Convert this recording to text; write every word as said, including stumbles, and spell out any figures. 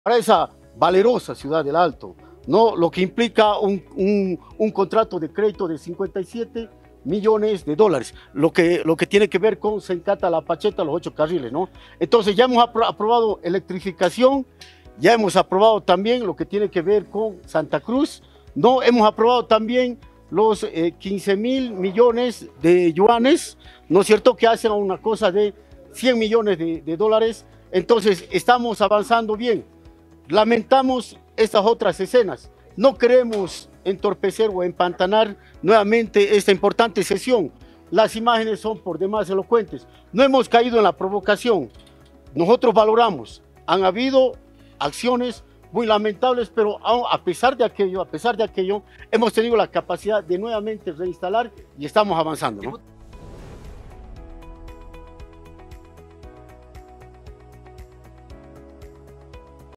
para esa valerosa ciudad del Alto, ¿no? Lo que implica un, un, un contrato de crédito de cincuenta y siete millones de dólares, lo que, lo que tiene que ver con Sencata La Pacheta, los ocho carriles, ¿no? Entonces ya hemos apro aprobado electrificación, ya hemos aprobado también lo que tiene que ver con Santa Cruz, ¿no? Hemos aprobado también los eh, quince mil millones de yuanes, ¿no es cierto?, que hacen una cosa de cien millones de, de dólares. Entonces estamos avanzando bien. Lamentamos estas otras escenas. No queremos entorpecer o empantanar nuevamente esta importante sesión. Las imágenes son por demás elocuentes. No hemos caído en la provocación. Nosotros valoramos. Han habido acciones muy lamentables, pero a pesar de aquello, a pesar de aquello, hemos tenido la capacidad de nuevamente reinstalar y estamos avanzando, ¿no?